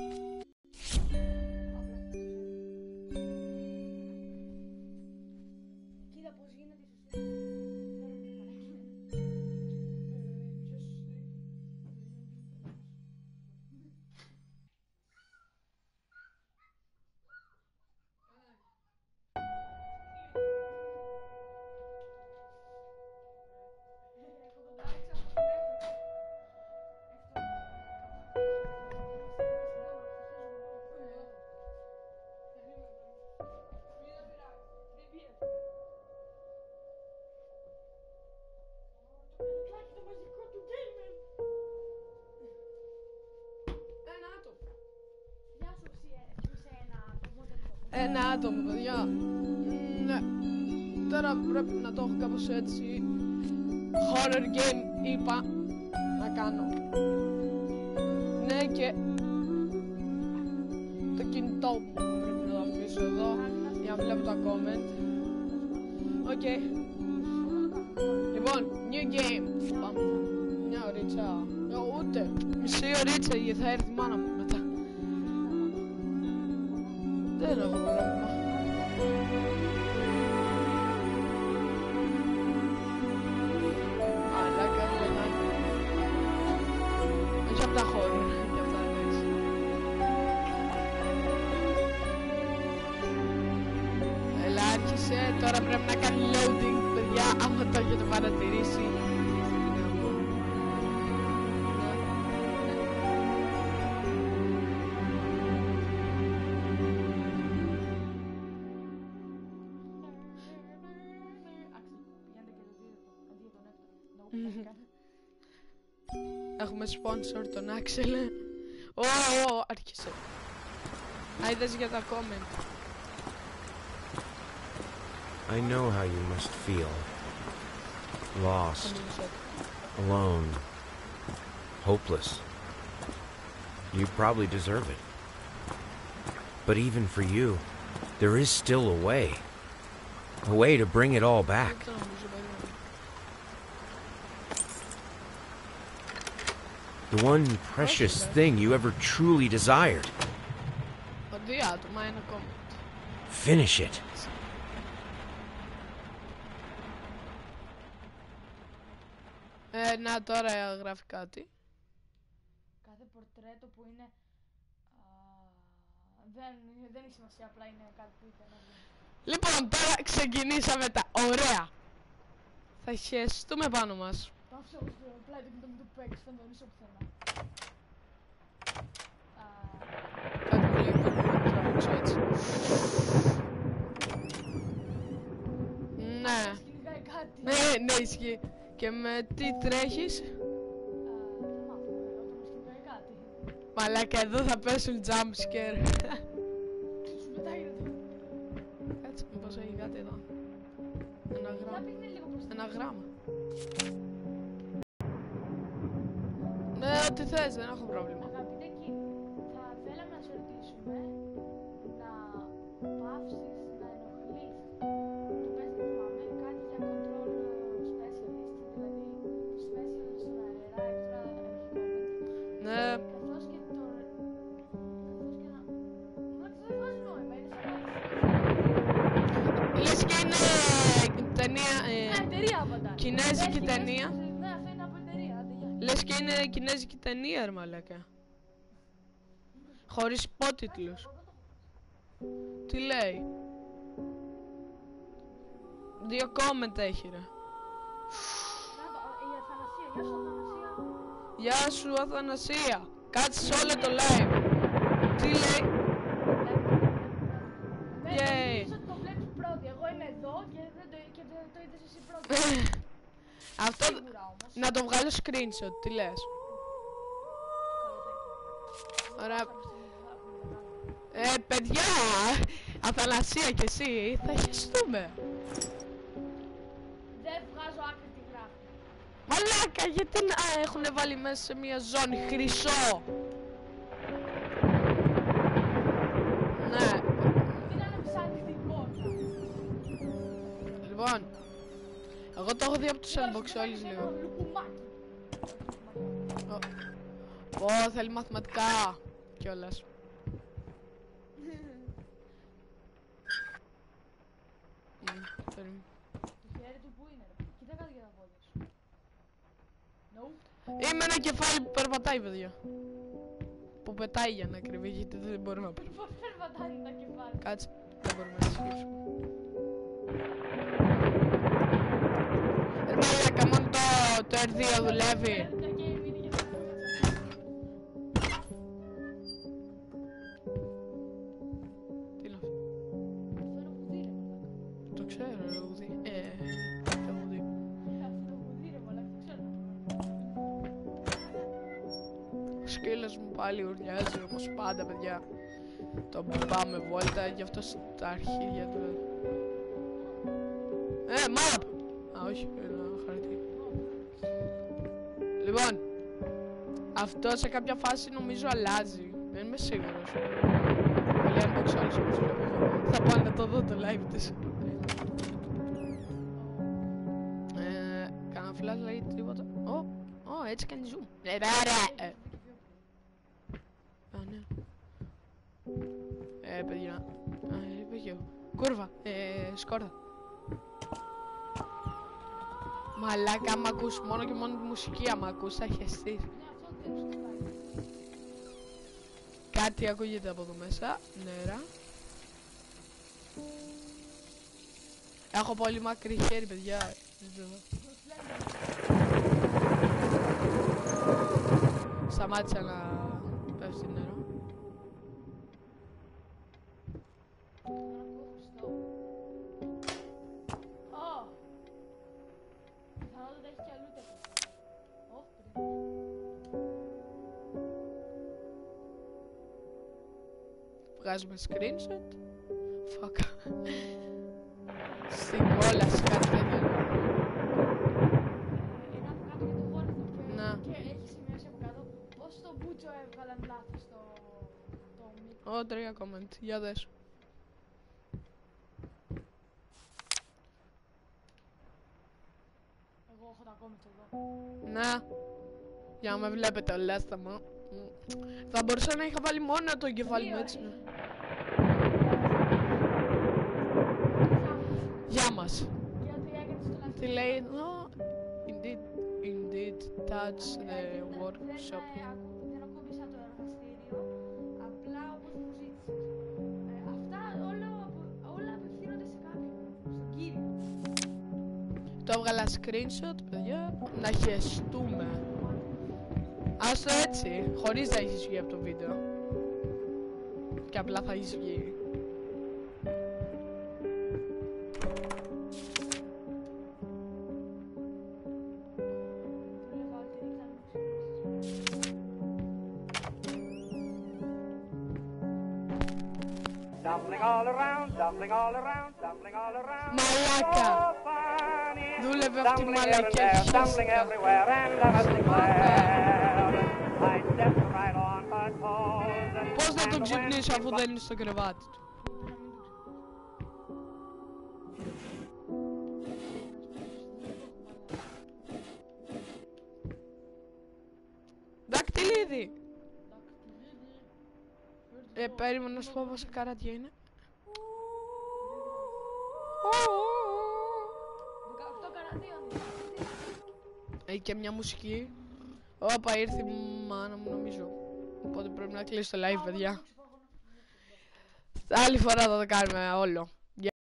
Κοίτα πως γίνεται Ένα άτομο, παιδιά. Ναι. Τώρα πρέπει να το έχω κάπως έτσι. Horror game είπα να κάνω. Ναι, και το κινητό μου πρέπει να το αφήσω εδώ για να βλέπω τα comment. Οκ. Λοιπόν, new game. Πάμε. Μια ωρίτσα. Ούτε μισή ωρίτσα γιατί θα έρθει η μάνα μου μετά. Δεν έχω πρόβλημα. Μαλάκα, όχι απ' τα χώρο, και αυτά εντάξει. Έλα, άρχισε, τώρα πρέπει να κάνει loading, παιδιά, άμα το έχετε παρατηρήσει. Έχουμε sponsor τον Άξελ. Άρχισε. Άιδες για τα comment. I know how you must feel. Lost. Alone. Hopeless. You probably deserve it. But even for you, there is still a way. A way to bring it all back. The one precious thing you ever truly desired. Finish it. Να τώρα γράφει κάτι. Κάθε πορτρέτο που είναι... δεν έχει σημασία, απλά είναι κάτι που ήθελα να δει. Λοιπόν, τώρα ξεκινήσαμε τα ωραία. Θα χεστούμε πάνω μας. Το άφησα εγώ στο πλάι του και το μην το παίξεις, θα το νήσω πουθενά. Κάτι πολύ τραβήξω έτσι. Ναι. Κυνηγάει κάτι. Ναι, ισχύει. Και με τι τρέχεις? Δεν μάθω, όταν μας κυνηγάει κάτι. Μαλάκα, εδώ θα πέσουν jump scare. Σου πετάγεται. Κάτσε, μήπως έχει κάτι εδώ. Ένα γράμμα. Ένα γράμμα. Ναι, ό,τι θες, δεν έχω πρόβλημα. Αγαπητέ κύριε, θα θέλαμε να σε ρωτήσουμε να πάυσεις να ενοχλείς. Το πες δεν θυμάμαι, κάτι για control specialist, δηλαδή special στον αέρα, extra equipment. Ναι. Καθώς και να... Μα δεν βγάζει νόημα, είναι Λες και είναι ταινία... εταιρεία απαντά. Κινέζικη ταινία. Ναι, αυτό είναι από εταιρεία, άντε γεια. Λες και είναι κινέζικη ταινία, ρε μαλάκα. Χωρίς υπότιτλους. Τι λέει? 2 comment έχει, ρε. Η Αθανασία, γεια σου Αθανασία. Γεια σου, Αθανασία. Κάτσε σε όλο το live. Τι λέει? Yay. Το βλέπεις πρώτη, εγώ είμαι εδώ και το είδες εσύ πρώτη. Αυτό να το βγάλω screenshot, τι λες? Ωραία. Παιδιά, Αθανασία και εσύ θα χεστούμε. Δεν βγάζω άκρη τη γράφη. Μαλάκα, γιατί να έχουν βάλει μέσα σε μια ζώνη χρυσό? Ναι. Ήταν ψάχνει την πόρτα. Λοιπόν, εγώ το έχω δει από τους unbox όλους λίγο. Πω, θέλει μαθηματικά κιόλας. χέρι μου. Το χέρι του που είναι, ρε. Κοίτα κάτι για τα πόδια σου. Nope. Είμαι ένα κεφάλι που περπατάει, παιδιά. Που πετάει για να κρυβεί, γιατί δεν μπορούμε να περπατάει. Πώς περπατάνε τα κεφάλια. Κάτσε, δεν μπορούμε να συσκέψουμε. Μαλάκα, μόνο το R2 δουλεύει. Τα game είναι για να Τι είναι αυτό? φέρω βουδί, ρε μαλάκα. Το ξέρω, ρε ουδί. Το ουδί. Αυτό το βουδί, ρε μαλάκα, το ξέρω. Ο σκύλος μου πάλι ουρλιάζει όπως πάντα, παιδιά. Το πάμε βόλτα, γι' αυτό στα αρχίδια του. Μάπ! Α, όχι, ένα χαρτί. Λοιπόν, αυτό σε κάποια φάση νομίζω αλλάζει. Δεν είμαι σίγουρος. Λέει αν το ξέρεις όπως βλέπω εγώ. Θα πάω να το δω το live της. Κάνα flashlight τίποτα. Έτσι κάνει zoom. Α, ναι. Παιδιά. Είπε και εγώ. Κούρβα. Σκόρδα. Μαλάκα, άμα ακούς μόνο και μόνο τη μουσική, άμα ακούς θα χεστείς. Ναι, αυτό δεν σου κάνει. Κάτι ακούγεται από εδώ μέσα. Νερά. Έχω πολύ μακρύ χέρι, παιδιά. Σταμάτησα να πέφτει νερό. Βγάζουμε screenshot. Fuck. Στην κόλαση κάτι τέτοιο. Είναι από κάτω για το γόνατο Να. και έχει σημειώσει από κάτω πως το μπούτσο έβγαλαν λάθος το μικρό. Ω, 3 comment. Για δες. Εγώ έχω τα comments εδώ. Να. Για να με βλέπετε ολέστα μου. Θα μπορούσα να είχα βάλει μόνο το κεφάλι μου έτσι. Ναι. Γεια μας. Γιατί έκανες το λάθος. Τι λέει εδώ? Indeed, touch the workshop. Δεν ακούμπησα το εργαστήριο, απλά όπως μου ζήτησες. Αυτά όλα απευθύνονται σε κάποιον, στον κύριο. Το έβγαλα screenshot, παιδιά. Να χεστούμε. Άστο έτσι, χωρίς να έχεις βγει από το βίντεο. Και απλά θα έχεις βγει. Tumbling all around, tumbling all around, tumbling all around. Μαλάκα! Δούλευε αυτή η Tumbling here and μαλακιά there, tumbling χέστηκα. everywhere, and I was glad. I stepped right on her toes. Πώς να τον ξυπνήσω αφού δεν είναι στο κρεβάτι του? Δακτυλίδι! Περίμενα να σου πω πόσα καράτια είναι. 18 καρατίων. Έχει και μια μουσική. Όπα, ήρθε η μάνα μου νομίζω. Οπότε πρέπει να κλείσει το live, παιδιά. Άλλη φορά θα το κάνουμε όλο.